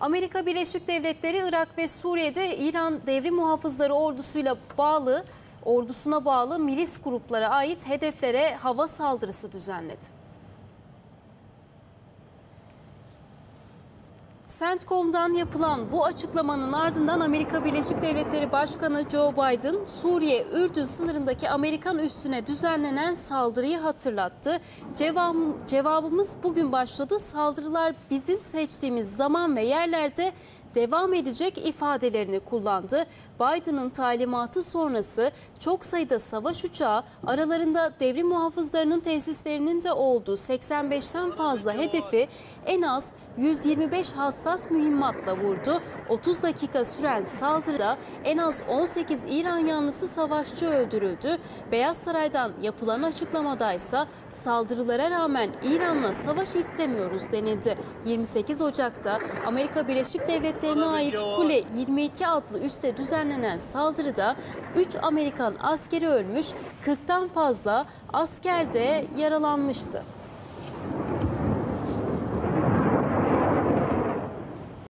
Amerika Birleşik Devletleri, Irak ve Suriye'de İran Devrim Muhafızları ordusuna bağlı milis gruplara ait hedeflere hava saldırısı düzenledi. CENTCOM'dan yapılan bu açıklamanın ardından Amerika Birleşik Devletleri Başkanı Joe Biden, Suriye-Ürdün sınırındaki Amerikan üssüne düzenlenen saldırıyı hatırlattı. Cevabımız bugün başladı. Saldırılar bizim seçtiğimiz zaman ve yerlerde devam edecek ifadelerini kullandı. Biden'ın talimatı sonrası çok sayıda savaş uçağı, aralarında devrim muhafızlarının tesislerinin de olduğu 85'ten fazla hedefi en az 125 hassas mühimmatla vurdu. 30 dakika süren saldırıda en az 18 İran yanlısı savaşçı öldürüldü. Beyaz Saray'dan yapılan açıklamada ise saldırılara rağmen İran'la savaş istemiyoruz denildi. 28 Ocak'ta Amerika Birleşik Devletleri'ne ait Kule 22 adlı üsse düzenlenen saldırıda 3 Amerikan askeri ölmüş, 40'tan fazla asker de yaralanmıştı.